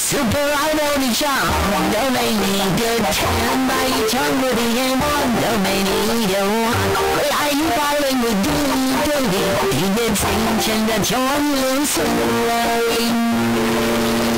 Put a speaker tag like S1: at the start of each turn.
S1: Superidol 的笑，都没你的甜，把一场我的眼光都没你的warm。未来一把人我的对你，一夜清晨的秋风流水。